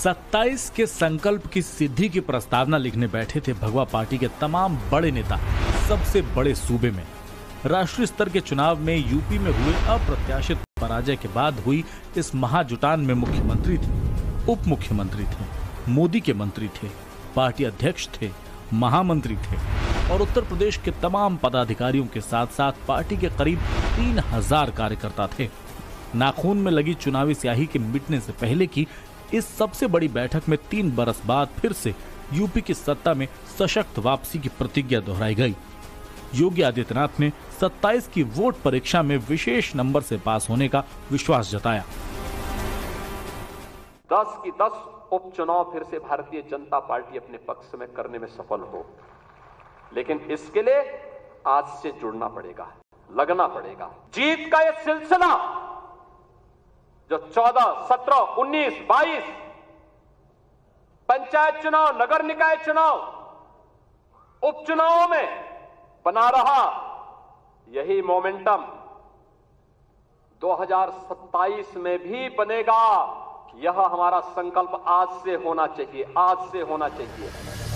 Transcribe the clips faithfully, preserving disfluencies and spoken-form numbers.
सत्ताईस के संकल्प की सिद्धि की प्रस्तावना लिखने बैठे थे भगवा पार्टी के तमाम बड़े नेता सबसे बड़े सूबे में। राष्ट्रीय स्तर के चुनाव में यूपी में हुए अप्रत्याशित पराजय के बाद हुई इस महाजुटान में मुख्यमंत्री थे, उप मुख्यमंत्री थे, मोदी के मंत्री थे, पार्टी अध्यक्ष थे, महामंत्री थे और उत्तर प्रदेश के तमाम पदाधिकारियों के साथ साथ पार्टी के करीब तीन हजार कार्यकर्ता थे। नाखून में लगी चुनावी स्याही के मिटने से पहले की इस सबसे बड़ी बैठक में तीन बरस बाद फिर से यूपी की सत्ता में सशक्त वापसी की प्रतिज्ञा दोहराई गई। योगी आदित्यनाथ ने सत्ताईस की वोट परीक्षा में विशेष नंबर से पास होने का विश्वास जताया। दस की दस उपचुनाव फिर से भारतीय जनता पार्टी अपने पक्ष में करने में सफल हो, लेकिन इसके लिए आज से जुड़ना पड़ेगा, लगना पड़ेगा। जीत का यह सिलसिला जो चौदह, सत्रह, उन्नीस, बाईस पंचायत चुनाव, नगर निकाय चुनाव, उपचुनावों में बना रहा, यही मोमेंटम दो हज़ार सत्ताईस में भी बनेगा। यह हमारा संकल्प आज से होना चाहिए, आज से होना चाहिए।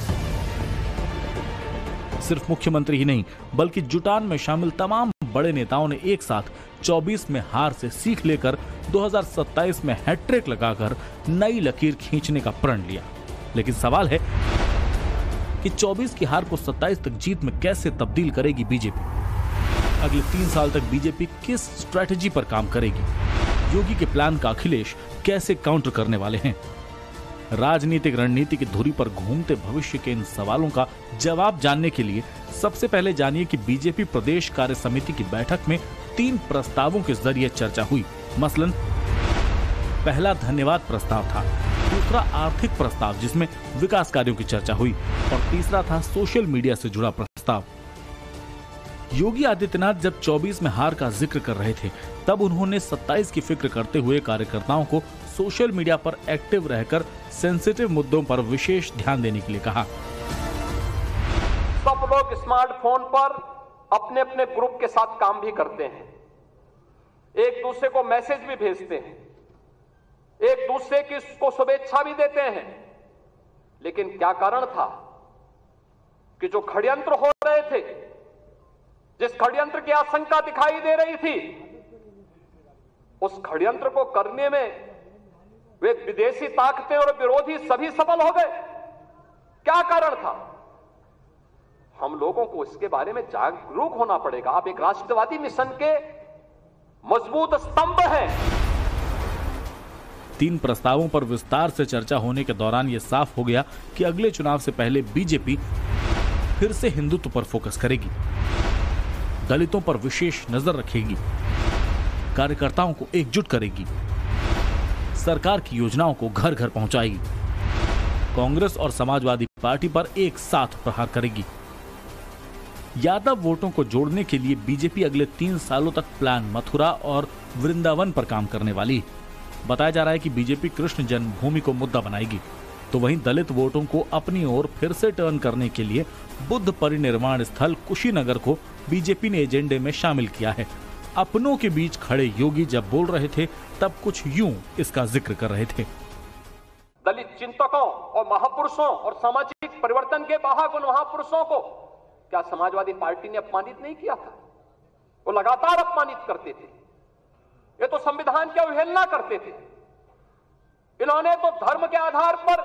सिर्फ मुख्यमंत्री ही नहीं बल्कि जुटान में शामिल तमाम बड़े नेताओं ने एक साथ चौबीस में हार से सीख लेकर दो हज़ार सत्ताईस में हैट्रिक लगाकर नई लकीर खींचने का प्रण लिया। लेकिन सवाल है कि चौबीस की हार को सत्ताईस तक जीत में कैसे तब्दील करेगी बीजेपी। अगले तीन साल तक बीजेपी किस स्ट्रेटजी पर काम करेगी, योगी के प्लान का अखिलेश कैसे काउंटर करने वाले हैं। राजनीतिक रणनीति की धुरी पर घूमते भविष्य के इन सवालों का जवाब जानने के लिए सबसे पहले जानिए कि बीजेपी प्रदेश कार्य समिति की बैठक में तीन प्रस्तावों के जरिए चर्चा हुई। मसलन पहला धन्यवाद प्रस्ताव था, दूसरा आर्थिक प्रस्ताव जिसमें विकास कार्यों की चर्चा हुई और तीसरा था सोशल मीडिया से जुड़ा प्रस्ताव। योगी आदित्यनाथ जब चौबीस में हार का जिक्र कर रहे थे तब उन्होंने सत्ताईस की फिक्र करते हुए कार्यकर्ताओं को सोशल मीडिया पर एक्टिव रहकर सेंसिटिव मुद्दों पर विशेष ध्यान देने के लिए कहा। सब लोग स्मार्टफोन पर अपने अपने ग्रुप के साथ काम भी करते हैं, एक दूसरे को मैसेज भी भेजते हैं, एक दूसरे की को शुभेच्छा भी देते हैं। लेकिन क्या कारण था कि जो षड्यंत्र हो रहे थे, जिस षड्यंत्र की आशंका दिखाई दे रही थी, उस षड्यंत्र को करने में वे विदेशी ताकतें और विरोधी सभी सफल हो गए। क्या कारण था? हम लोगों को इसके बारे में जागरूक होना पड़ेगा। आप एक राष्ट्रवादी मिशन के मजबूत स्तंभ हैं। तीन प्रस्तावों पर विस्तार से चर्चा होने के दौरान यह साफ हो गया कि अगले चुनाव से पहले बीजेपी फिर से हिंदुत्व पर फोकस करेगी, दलितों पर विशेष नजर रखेगी, कार्यकर्ताओं को एकजुट करेगी, सरकार की योजनाओं को घर घर पहुंचाएगी, कांग्रेस और समाजवादी पार्टी पर एक साथ प्रहार करेगी। यादव वोटों को जोड़ने के लिए बीजेपी अगले तीन सालों तक प्लान मथुरा और वृंदावन पर काम करने वाली। बताया जा रहा है कि बीजेपी कृष्ण जन्मभूमि को मुद्दा बनाएगी, तो वहीं दलित वोटों को अपनी ओर फिर से टर्न करने के लिए बुद्ध परिनिर्वाण स्थल कुशीनगर को बीजेपी ने एजेंडे में शामिल किया है। अपनों के बीच खड़े योगी जब बोल रहे थे तब कुछ यूं इसका जिक्र कर रहे थे। दलित चिंतकों और महापुरुषों और सामाजिक परिवर्तन के महागुण महापुरुषों को क्या समाजवादी पार्टी ने अपमानित नहीं किया था? वो लगातार अपमानित करते थे, ये तो संविधान की अवहेलना करते थे। इन्होंने तो धर्म के आधार पर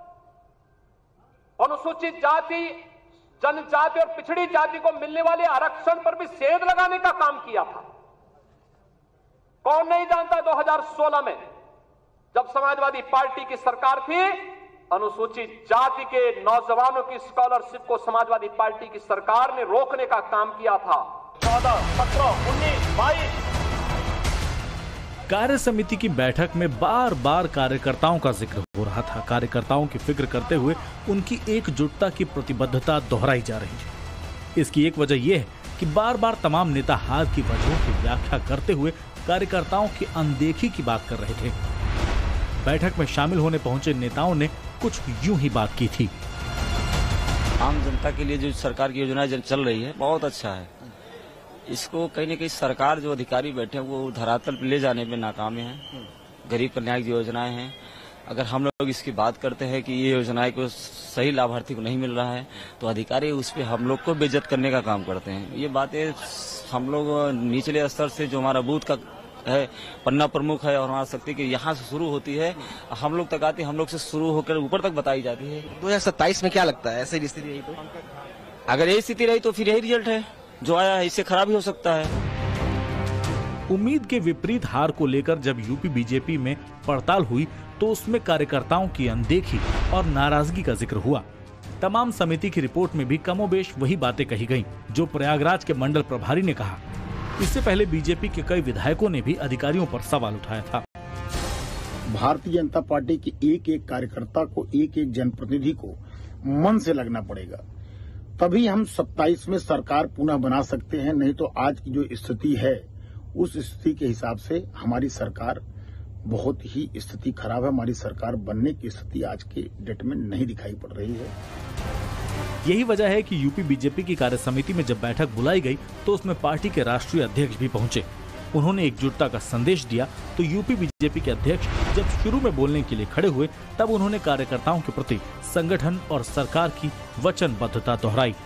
अनुसूचित जाति, जनजाति और पिछड़ी जाति को मिलने वाले आरक्षण पर भी सेंध लगाने का काम किया था। कौन नहीं जानता दो हज़ार सोलह में जब समाजवादी पार्टी की सरकार थी, अनुसूचित जाति के नौजवानों की स्कॉलरशिप को समाजवादी पार्टी की सरकार ने रोकने का काम किया था। चौदह, सत्रह, उन्नीस, बाईस कार्य समिति की बैठक में बार बार कार्यकर्ताओं का जिक्र हो रहा था। कार्यकर्ताओं की फिक्र करते हुए उनकी एकजुटता की प्रतिबद्धता दोहराई जा रही है। इसकी एक वजह यह है कि बार बार तमाम नेता हार की वजहों की व्याख्या करते हुए कार्यकर्ताओं की अनदेखी की बात कर रहे थे। बैठक में शामिल होने पहुंचे नेताओं ने कुछ यूं ही बात की थी। आम जनता के लिए जो सरकार की योजनाएं चल रही है बहुत अच्छा है। इसको कहीं न कहीं सरकार जो अधिकारी बैठे हैं वो धरातल पर ले जाने में नाकाम है। गरीब कल्याण की योजनाएं हैं, अगर हम लोग इसकी बात करते हैं कि ये योजनाएं को सही लाभार्थी को नहीं मिल रहा है तो अधिकारी उस पर हम लोग को बेइज्जत करने का काम करते हैं। ये बातें हम लोग निचले स्तर से जो हमारा बूथ का है, पन्ना प्रमुख है और हमारा शक्ति की यहाँ से शुरू होती है, हम लोग तक आती है, हम लोग से शुरू होकर ऊपर तक बताई जाती है। दो हजार सत्ताईस में क्या लगता है ऐसी स्थिति रही तो? अगर यही स्थिति रही तो फिर यही रिजल्ट है जो आया है, इससे खराब ही हो सकता है। उम्मीद के विपरीत हार को लेकर जब यूपी बीजेपी में पड़ताल हुई तो उसमें कार्यकर्ताओं की अनदेखी और नाराजगी का जिक्र हुआ। तमाम समिति की रिपोर्ट में भी कमोबेश वही बातें कही गईं, जो प्रयागराज के मंडल प्रभारी ने कहा। इससे पहले बीजेपी के कई विधायकों ने भी अधिकारियों पर सवाल उठाया था। भारतीय जनता पार्टी के एक एक कार्यकर्ता को, एक एक जनप्रतिनिधि को मन से लगना पड़ेगा, तभी हम सत्ताईस में सरकार पुनः बना सकते हैं। नहीं तो आज की जो स्थिति है उस स्थिति के हिसाब से हमारी सरकार बहुत ही स्थिति खराब है। हमारी सरकार बनने की स्थिति आज के डेट में नहीं दिखाई पड़ रही है। यही वजह है कि यूपी बीजेपी की कार्य समिति में जब बैठक बुलाई गई तो उसमें पार्टी के राष्ट्रीय अध्यक्ष भी पहुंचे। उन्होंने एकजुटता का संदेश दिया तो यूपी बीजेपी के अध्यक्ष जब शुरू में बोलने के लिए खड़े हुए तब उन्होंने कार्यकर्ताओं के प्रति संगठन और सरकार की वचनबद्धता दोहराई।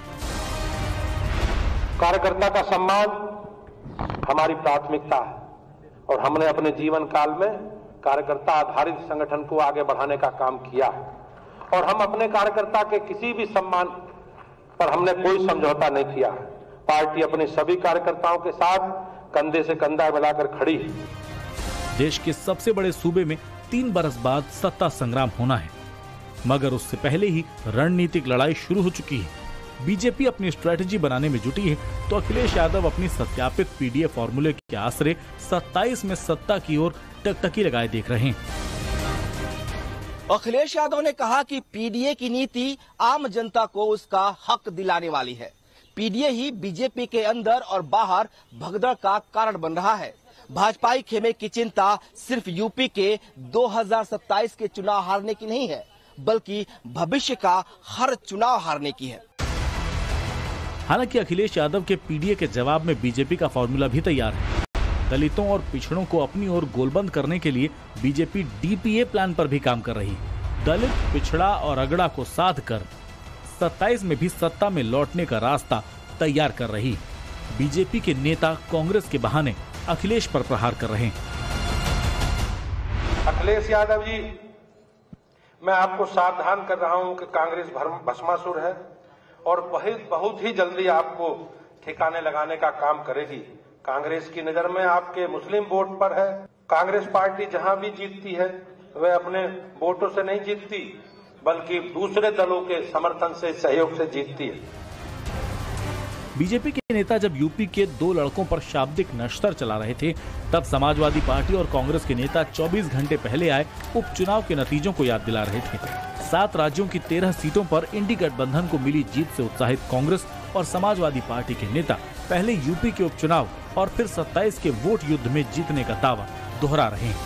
कार्यकर्ता का सम्मान हमारी प्राथमिकता है और हमने अपने जीवन काल में कार्यकर्ता आधारित संगठन को आगे बढ़ाने का काम किया है और हम अपने कार्यकर्ता के किसी भी सम्मान पर हमने कोई समझौता नहीं किया है। पार्टी अपने सभी कार्यकर्ताओं के साथ कंधे से कंधा मिलाकर खड़ी है। देश के सबसे बड़े सूबे में तीन बरस बाद सत्ता संग्राम होना है, मगर उससे पहले ही रणनीतिक लड़ाई शुरू हो चुकी है। बीजेपी अपनी स्ट्रेटजी बनाने में जुटी है तो अखिलेश यादव अपनी सत्यापित पीडीए फॉर्मूले के आसरे सत्ताईस में सत्ता की ओर टकटकी लगाए देख रहे हैं। अखिलेश यादव ने कहा कि पीडीए की नीति आम जनता को उसका हक दिलाने वाली है। पीडीए ही बीजेपी के अंदर और बाहर भगदड़ का कारण बन रहा है। भाजपाई खेमे की चिंता सिर्फ यूपी के दो हजार सत्ताईस के चुनाव हारने की नहीं है, बल्कि भविष्य का हर चुनाव हारने की है। हालांकि अखिलेश यादव के पीडीए के जवाब में बीजेपी का फॉर्मूला भी तैयार है। दलितों और पिछड़ों को अपनी ओर गोलबंद करने के लिए बीजेपी डीपीए प्लान पर भी काम कर रही है। दलित, पिछड़ा और अगड़ा को साध कर सत्ताईस में भी सत्ता में लौटने का रास्ता तैयार कर रही है। बीजेपी के नेता कांग्रेस के बहाने अखिलेश पर प्रहार कर रहे हैं। अखिलेश यादव जी, मैं आपको सावधान कर रहा हूं कि कांग्रेस भस्मासुर है और बहुत बहुत ही जल्दी आपको ठिकाने लगाने का काम करेगी। कांग्रेस की नजर में आपके मुस्लिम वोट पर है। कांग्रेस पार्टी जहां भी जीतती है वह अपने वोटों से नहीं जीतती, बल्कि दूसरे दलों के समर्थन से, सहयोग से जीतती है। बीजेपी के नेता जब यूपी के दो लड़कों पर शाब्दिक नश्तर चला रहे थे, तब समाजवादी पार्टी और कांग्रेस के नेता चौबीस घंटे पहले आए उपचुनाव के नतीजों को याद दिला रहे थे। सात राज्यों की तेरह सीटों पर इंडी गठबंधन को मिली जीत से उत्साहित कांग्रेस और समाजवादी पार्टी के नेता पहले यूपी के उपचुनाव और फिर सत्ताईस के वोट युद्ध में जीतने का दावा दोहरा रहे हैं।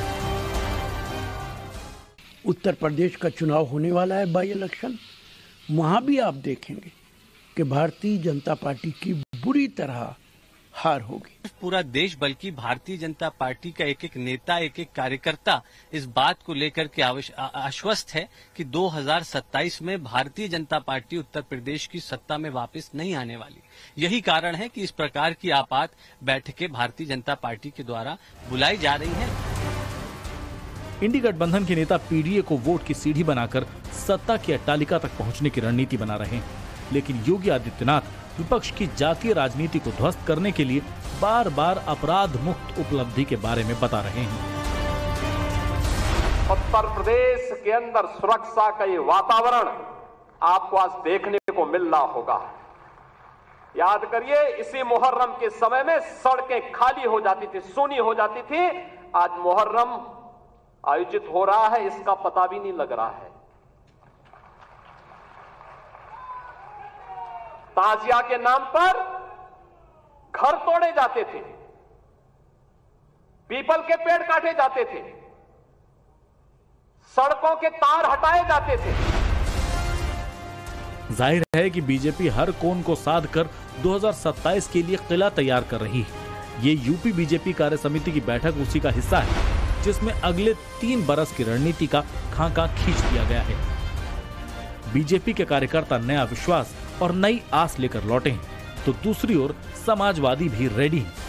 उत्तर प्रदेश का चुनाव होने वाला है, बाई इलेक्शन, वहां भी आप देखेंगे कि भारतीय जनता पार्टी की बुरी तरह हार होगी। पूरा देश बल्कि भारतीय जनता पार्टी का एक एक नेता, एक एक कार्यकर्ता इस बात को लेकर के आश्वस्त है कि दो हजार सत्ताईस में भारतीय जनता पार्टी उत्तर प्रदेश की सत्ता में वापस नहीं आने वाली। यही कारण है कि इस प्रकार की आपात बैठकें भारतीय जनता पार्टी के द्वारा बुलाई जा रही हैं। इंडी गठबंधन के नेता पीडीए को वोट की सीढ़ी बनाकर सत्ता की अट्टालिका तक पहुंचने की रणनीति बना रहे हैं, लेकिन योगी आदित्यनाथ विपक्ष की जातीय राजनीति को ध्वस्त करने के लिए बार बार अपराध मुक्त उपलब्धि के बारे में बता रहे हैं। उत्तर प्रदेश के अंदर सुरक्षा का ये वातावरण आपको आज देखने को मिल रहा होगा। याद करिए, इसी मुहर्रम के समय में सड़कें खाली हो जाती थी, सूनी हो जाती थी। आज मुहर्रम आयोजित हो रहा है, इसका पता भी नहीं लग रहा है। ताजिया के नाम पर घर तोड़े जाते थे, पीपल के पेड़ काटे जाते थे, सड़कों के तार हटाए जाते थे। जाहिर है कि बीजेपी हर कोन को साध कर दो हजार सत्ताईस के लिए किला तैयार कर रही है। ये यूपी बीजेपी कार्य समिति की बैठक उसी का हिस्सा है, जिसमें अगले तीन बरस की रणनीति का खाका खींच दिया गया है। बीजेपी के कार्यकर्ता नया विश्वास और नई आस लेकर लौटे हैं, तो दूसरी ओर समाजवादी भी रेडी हैं।